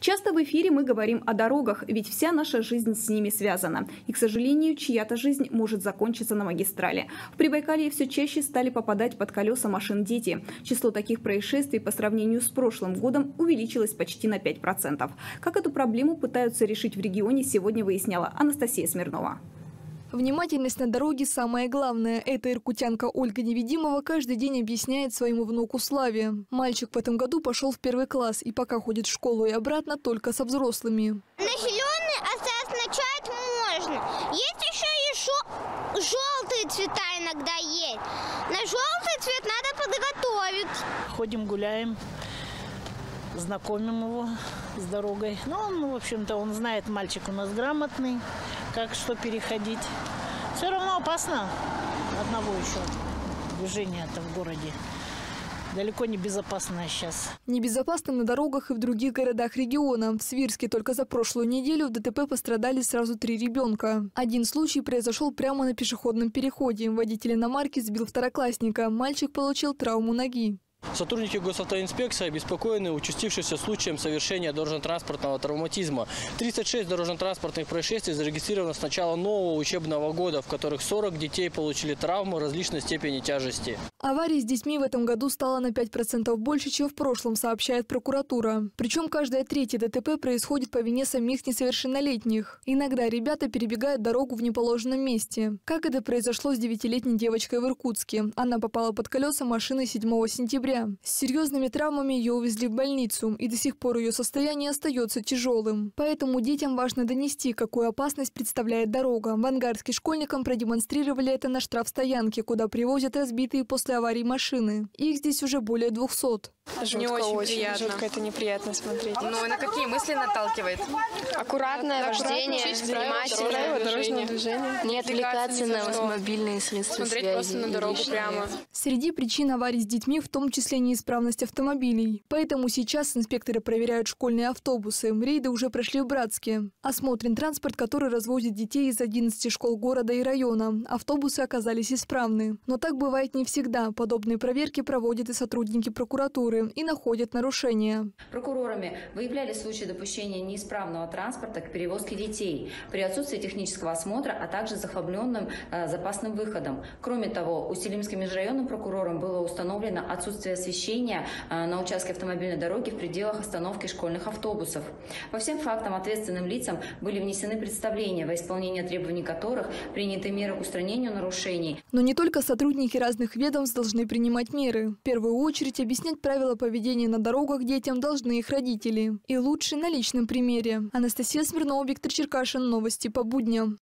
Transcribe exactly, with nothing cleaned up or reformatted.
Часто в эфире мы говорим о дорогах, ведь вся наша жизнь с ними связана. И, к сожалению, чья-то жизнь может закончиться на магистрали. В Прибайкалье все чаще стали попадать под колеса машин дети. Число таких происшествий по сравнению с прошлым годом увеличилось почти на пять процентов. Как эту проблему пытаются решить в регионе, сегодня выясняла Анастасия Смирнова. Внимательность на дороге – самое главное. Эта иркутянка Ольга Невидимова каждый день объясняет своему внуку Славе. Мальчик в этом году пошел в первый класс и пока ходит в школу и обратно только со взрослыми. На зеленый означать можно. Есть еще и шо... желтые цвета иногда есть. На желтый цвет надо подготовить. Ходим, гуляем, знакомим его с дорогой. Ну, он, в общем-то, он знает, мальчик у нас грамотный, как что переходить. Все равно опасно одного еще движения-то в городе. Далеко не безопасно сейчас. Небезопасно на дорогах и в других городах региона. В Свирске только за прошлую неделю в ДТП пострадали сразу три ребенка. Один случай произошел прямо на пешеходном переходе. Водитель иномарки сбил второклассника. Мальчик получил травму ноги. Сотрудники госавтоинспекции обеспокоены участившимся случаем совершения дорожно-транспортного травматизма. тридцать шесть дорожно-транспортных происшествий зарегистрировано с начала нового учебного года, в которых сорок детей получили травмы различной степени тяжести. Аварий с детьми в этом году стало на пять процентов больше, чем в прошлом, сообщает прокуратура. Причем каждое третье ДТП происходит по вине самих несовершеннолетних. Иногда ребята перебегают дорогу в неположенном месте. Как это произошло с девятилетней девочкой в Иркутске. Она попала под колеса машины седьмого сентября. С серьезными травмами ее увезли в больницу, и до сих пор ее состояние остается тяжелым. Поэтому детям важно донести, какую опасность представляет дорога. В Ангарске школьникам продемонстрировали это на штрафстоянке, куда привозят разбитые после аварии машины. Их здесь уже более двухсот. Жутко, не очень, очень приятно. Жутко, это неприятно смотреть. Ну, на какие мысли наталкивает? Аккуратное вождение, внимательное дорожное движение. Не отвлекаться на мобильные средства Смотреть связи. просто на дорогу прямо. Среди причин аварий с детьми в том числе неисправность автомобилей. Поэтому сейчас инспекторы проверяют школьные автобусы. Рейды уже прошли в Братске. Осмотрен транспорт, который развозит детей из одиннадцати школ города и района. Автобусы оказались исправны. Но так бывает не всегда. Подобные проверки проводят и сотрудники прокуратуры и находят нарушения. Прокурорами выявляли случаи допущения неисправного транспорта к перевозке детей при отсутствии технического осмотра, а также захламленным э, запасным выходом. Кроме того, Усть-Илимским межрайонным прокурором было установлено отсутствие освещения э, на участке автомобильной дороги в пределах остановки школьных автобусов. По всем фактам ответственным лицам были внесены представления, во исполнение требований которых приняты меры к устранению нарушений. Но не только сотрудники разных ведомств должны принимать меры. В первую очередь объяснять правила поведения на дорогах детям должны их родители. И лучше на личном примере. Анастасия Смирнова, Виктор Черкашин. Новости по будням.